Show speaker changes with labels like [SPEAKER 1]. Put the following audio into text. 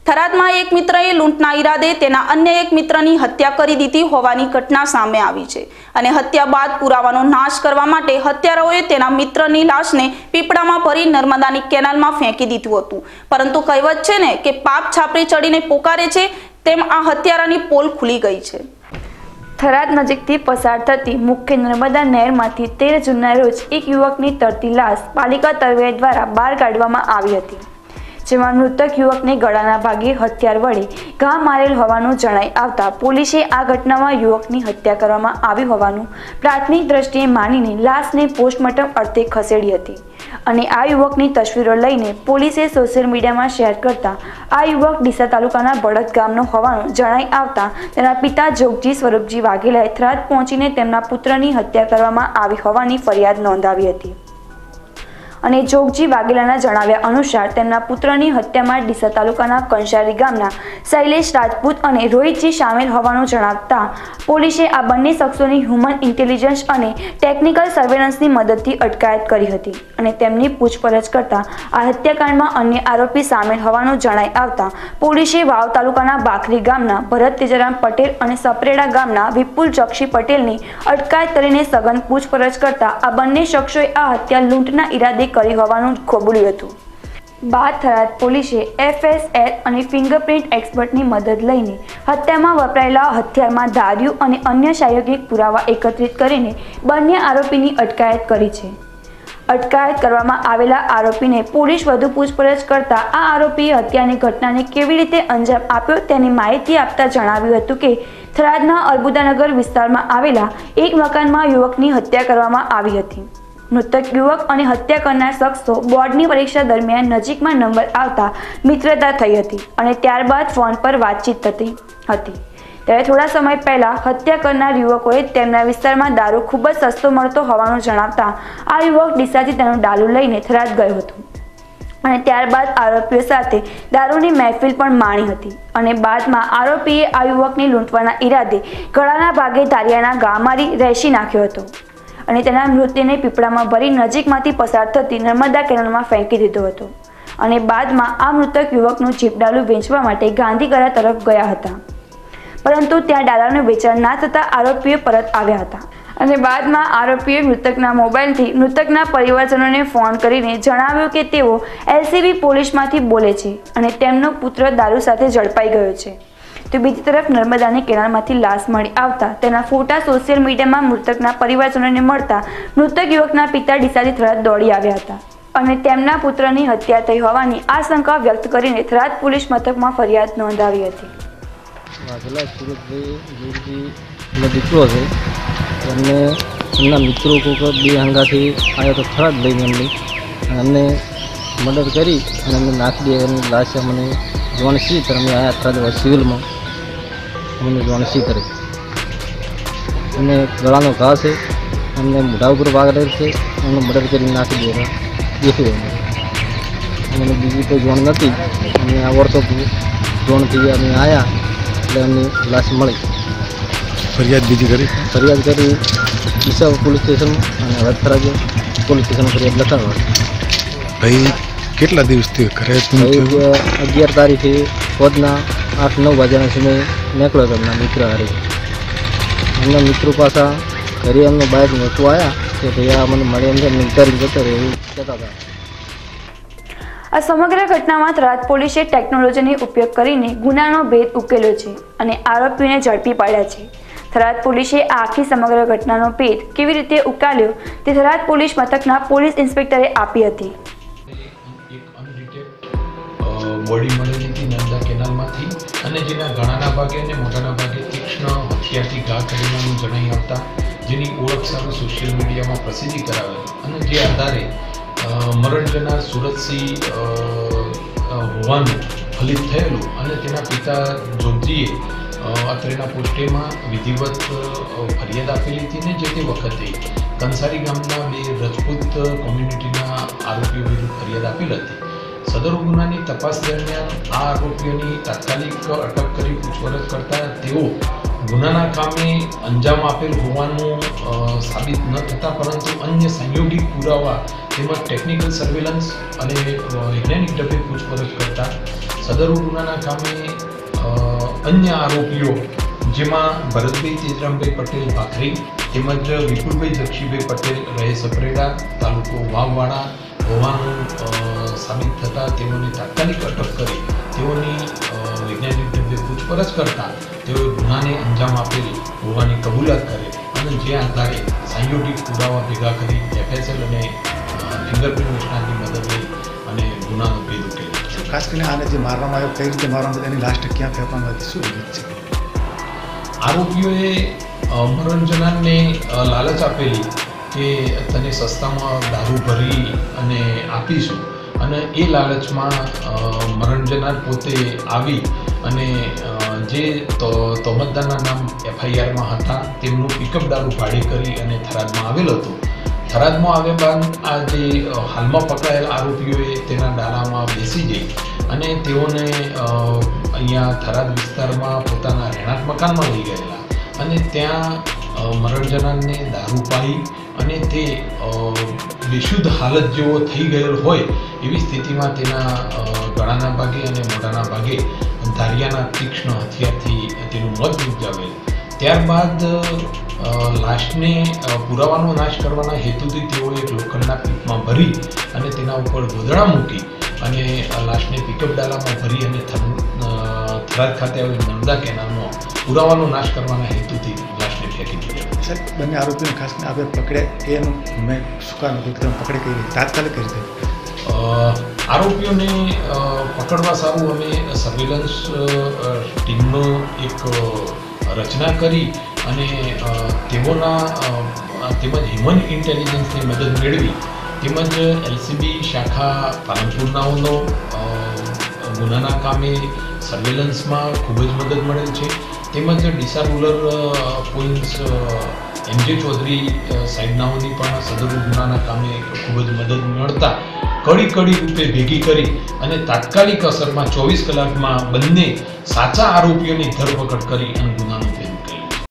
[SPEAKER 1] થરાદમાં એક મિત્રએ લૂંટના ઈરાદે તેના અન્ય એક મિત્રની હત્યા કરી દીધી હોવાની ઘટના સામે આવી છે અને હત્યા બાદ પુરાવાનો નાશ કરવા માટે હત્યારાઓએ તેના મિત્રની લાશને પીપળામાં ભરી નર્મદાની કેનાલમાં ફેંકી દીધું હતું। પરંતુ કહેવત છે ને કે પાપ છાપરી ચડીને પોકારે છે, તેમ આ હત્યારાની પોલ ખુલી ગઈ છે।
[SPEAKER 2] થરાદ નજીકથી પસાર થતી મુખ્ય નર્મદા નહેરમાંથી 13 જૂનના રોજ એક યુવકની તરતી લાશ પાલિકા તરવૈયા દ્વારા બહાર કાઢવામાં આવી હતી, જેમાં મૃતક યુવકને ગળાના ભાગે હથિયાર વડે ઘા મારેલ હોવાનું જણાઈ આવતા પોલીસે આ ઘટનામાં યુવકની હત્યા કરવામાં આવી હોવાનું પ્રાથમિક દ્રષ્ટિએ માનીને લાશને પોસ્ટમોર્ટમ અર્થે ખસેડી હતી અને આ યુવકની તસવીરો લઈને પોલીસે સોશિયલ મીડિયામાં શેર કરતા આ યુવક ડીસા તાલુકાના બળદ ગામનો હોવાનું જણાઈ આવતા તેના પિતા જોગજી સ્વરૂપજી વાઘેલાએ થરાદ પહોંચીને તેમના પુત્રની હત્યા કરવામાં આવી હોવાની ફરિયાદ નોંધાવી હતી અને જોગજી વાઘેલાના જણાવ્યા અનુસાર તેમના પુત્રની હત્યામાં ડીસા તાલુકાના કંસારી ગામના શૈલેષ રાજપૂત અને રોહિતજી સામેલ હોવાનું જણાવતા પોલીસે આ બંને શખ્સોની હ્યુમન ઇન્ટેલિજન્સ અને ટેકનિકલ સર્વેલન્સની મદદથી અટકાયત કરી હતી અને તેમની પૂછપરછ કરતા આ હત્યાકાંડમાં અન્ય આરોપી સામેલ હોવાનું જણાઈ આવતા પોલીસે વાવ તાલુકાના બાખરી ગામના ભરત તેજરામ પટેલ અને સપરેડા ગામના વિપુલ જક્ષી પટેલની અટકાયત કરીને સઘન પૂછપરછ કરતા આ બંને શખ્સોએ આ હત્યા લૂંટના ઈરાદે કરી હોવાનું કબૂલ્યું હતું। બાદ થરાદ પોલીસે FSL અને ફિંગરપ્રિન્ટ એક્સપર્ટની મદદ લઈને હત્યામાં વપરાયેલા હથિયારમાં ધાર્યું અને અન્ય પ્રાયોગિક પુરાવા એકત્રિત કરીને બંને આરોપીની અટકાયત કરી છે। અટકાયત કરવામાં આવેલા આરોપીને પોલીસ વધુ પૂછપરછ કરતા આ આરોપીએ હત્યાની ઘટનાને કેવી રીતે અંજામ આપ્યો તેની માહિતી આપતા જણાવ્યું હતું કે થરાદના અર્બુદાનગર વિસ્તારમાં આવેલા એક મકાનમાં યુવકની હત્યા કરવામાં આવી હતી। મૃતક યુવક અને હત્યા કરનાર શખ્સો બોર્ડની પરીક્ષા દરમિયાન નજીકમાં નંબર આવતા મિત્રતા થઈ હતી અને ત્યારબાદ ફોન પર વાતચીત થતી હતી। ત્યારે થોડા સમય પહેલા હત્યા કરનાર યુવકોએ તેમના વિસ્તારમાં દારૂ ખૂબ જ સસ્તો મળતો હોવાનું જણાવતા આ યુવક ડીસાથી તેનું ડાલુ લઈને થરાદ ગયો હતો અને ત્યારબાદ આરોપીઓ સાથે દારૂની મહેફિલ પણ માણી હતી અને બાદમાં આરોપીએ આ યુવકને લૂંટવાના ઈરાદે ગળાના ભાગે ધારિયાના ઘા મારી રેસી નાખ્યો હતો અને તેના મૃતદેહને પીપળામાં ભરી નજીકમાંથી પસાર થતી નર્મદા કેનાલમાં ફેંકી દીધો હતો અને બાદમાં આ મૃતક યુવકનું જીપડાલું વેચવા માટે ગાંધીગરા તરફ ગયા હતા, પરંતુ ત્યાં ડાલાનું વેચાણ ના થતાં આરોપીઓ પરત આવ્યા હતા અને બાદમાં આરોપીએ મૃતકના મોબાઈલથી મૃતકના પરિવારજનોને ફોન કરીને જણાવ્યું કે તેઓ LCB પોલીસમાંથી બોલે છે અને તેમનો પુત્ર દારૂ સાથે ઝડપાઈ ગયો છે। તો બીજી તરફ નર્મદાની કેનાલમાંથી લાશ મળી આવતા તેના ફોટા સોશિયલ મીડિયામાં મૃતકના પરિવારજનોને મળતા મૃતક યુવકના પિતા ડીસાથી થરાદ દોડી આવ્યા હતા અને તેમના પુત્રની હત્યા થઈ હોવાની આશંકા વ્યક્ત કરીને થરાદ પોલીસ મથકમાં ફરિયાદ નોંધાવી હતી।
[SPEAKER 3] વાઘેલા સુરતભાઈ દીકરો છે, એમને એમના મિત્રો કોઈ બે હંગાથી આવ્યો તો થરાદ લઈને અમને મદદ કરી અને અમને નાખી દે એની લાશ અમને જોવાની સી ત્યારે અમે આવ્યા થરાદ સિવિલમાં અમને જોવાની સી કરે અમને ગળાનો ઘા છે, અમને મોઢા ઉપર વાગેલ છે, અમને મદદ કરી નાખી દે દેખી અમને બીજી કોઈ જોણ નથી। અમને આ વર્ષો જોણથી અમે આવ્યા એટલે અમને લાશ મળી।
[SPEAKER 4] ફરિયાદ બીજી કરી
[SPEAKER 3] ડીસા પોલીસ સ્ટેશન અને હવે થરાદ પોલીસ સ્ટેશન ફરિયાદ લખાડવા।
[SPEAKER 4] ભાઈ કેટલા દિવસથી ઘરે
[SPEAKER 3] 11 તારીખે પોદના 8-9 વાગ્યાના સમયે નીકળ્યો હતો એમના મિત્ર હારે। એમના મિત્રો પાછા ઘરે એમનો બાઇક નહોતું આવ્યા કે ભાઈ આ મને મળે એમ ઉતારી જતો રહે એવું કહેતા હતા।
[SPEAKER 2] આ સમગ્ર ઘટનામાં થરાદ પોલીસે ટેકનોલોજીનો ઉપયોગ કરીને ગુનાનો ભેદ ઉકેલ્યો છે અને આરોપીઓને ઝડપી પાડ્યા છે। થરાદ પોલીસે આ આખી સમગ્ર ઘટનાનો ભેદ કેવી રીતે ઉકેલ્યો તે થરાદ પોલીસ મથકના પોલીસ ઇન્સ્પેક્ટરે આપી હતી।
[SPEAKER 5] બોડી મળેલી હતી નર્મદા કેનાલમાંથી અને જેના ગળાના ભાગે અને મોઢાના ભાગે તીક્ષ્ણ હથિયારથી ઘા કરેલાનું જણાઈ આવતા જેની ઓળખ સામે સોશિયલ મીડિયામાં પ્રસિદ્ધિ કરાવેલી અને જે આધારે મરણ જનાર સુરતસિંહ હોવાનું ફલિત થયેલું અને તેના પિતા જોગજીએ અત્રેના પોસ્ટેમાં વિધિવત ફરિયાદ આપેલી હતી ને જે તે વખતે કંસારી ગામના બે રજપૂત કોમ્યુનિટીના આરોપીઓ વિરુદ્ધ ફરિયાદ આપેલ હતી। સદર ગુનાની તપાસ દરમિયાન આ આરોપીઓની તાત્કાલિક અટક કરી પૂછપરછ કરતા તેઓ ગુનાના કામે અંજામ આપેલ હોવાનું સાબિત ન થતાં પરંતુ અન્ય સંયોગિક પુરાવા તેમજ ટેકનિકલ સર્વેલન્સ અને વૈજ્ઞાનિક ઢબે પૂછપરછ કરતા સદરુ ગુનાના કામે અન્ય આરોપીઓ જેમાં ભરતભાઈ તેજરામભાઈ પટેલ ભાખરી તેમજ વિપુલભાઈ જક્ષીભાઈ પટેલ રહે સપરેડા તાલુકો વાવવાડા હોવાનું સાબિત થતાં તેઓને તાત્કાલિક અટક કરી તેઓની વૈજ્ઞાનિક ઢબે પૂછપરછ કરતા તેઓએ ગુનાને અંજામ આપેલ હોવાની કબૂલાત કરે અને જે આધારે સંયોગિક પુરાવા ભેગા કરી FSL અને ફિંગરપ્રિન્ટ નિષ્ણાતની મદદ લઈ અને ગુનાનો ભેદ ઉકેલ્યો.
[SPEAKER 6] ખાસ કરીને આને જે મારવામાં આવ્યો કઈ રીતે મારવામાં એની લાસ્ટ ક્યાં ફેંકવામાં હતી, શું વિગત છે?
[SPEAKER 5] આરોપીઓએ મરણજનારને લાલચ આપેલી કે તને સસ્તામાં દારૂ ભરી અને આપીશું અને એ લાલચમાં મરણજનાર પોતે આવી અને જે તોમતદારના નામ FIRમાં હતા તેમનું પિકઅપ દારૂ ભાડે કરી અને થરાદમાં આવેલ હતો. થરાદમાં આવ્યા બાદ આ જે હાલમાં પકડાયેલા આરોપીઓએ તેના ડાલામાં બેસી જઈ અને તેઓને અહીંયા થરાદ વિસ્તારમાં પોતાના રહેણાંક મકાનમાં લઈ ગયેલા અને ત્યાં મરણજનારને દારૂ પાઈ અને તે બેશુદ્ધ હાલત જેવો થઈ ગયેલ હોય એવી સ્થિતિમાં તેના ગળાના ભાગે અને મોઢાના ભાગે ધારિયાના તીક્ષ્ણ હથિયારથી તેનું મોત નિપજાવેલ. ત્યારબાદ લાશને પુરાવાનો નાશ કરવાના હેતુથી તેઓએ એક લોખંડના પીપમાં ભરી અને તેના ઉપર ગોદડા મૂકી અને લાશને પિકઅપ ડાલામાં ભરી અને થરાદ ખાતે આવેલ નર્મદા કેનાલમાં પુરાવાનો નાશ કરવાના હેતુથી લાશને ફેંકી દીધી.
[SPEAKER 6] સર, બંને આરોપીઓને ખાસ કરીને આપણે પકડ્યા એનું મેં શું કારણ હતું કે તમે પકડે કઈ રીતે તાત્કાલિક કઈ રીતે?
[SPEAKER 5] આરોપીઓને પકડવા સારું અમે સર્વેલન્સ ટીમનો એક રચના કરી અને તેઓના તેમજ હ્યુમન ઇન્ટેલિજન્સની મદદ મેળવી તેમજ LCB શાખા પાલનપુરનાઓનો ગુનાના કામે સર્વેલન્સમાં ખૂબ જ મદદ મળેલ છે તેમજ Deesa rural points MJ Chaudhary સાહેબનાઓની પણ સદરુ ગુનાના કામે ખૂબ જ મદદ મળતા કડી રૂપે ભેગી કરી અને તાત્કાલિક અસરમાં 24 કલાકમાં બંને સાચા આરોપીઓની ધરપકડ કરી અને ગુનાનો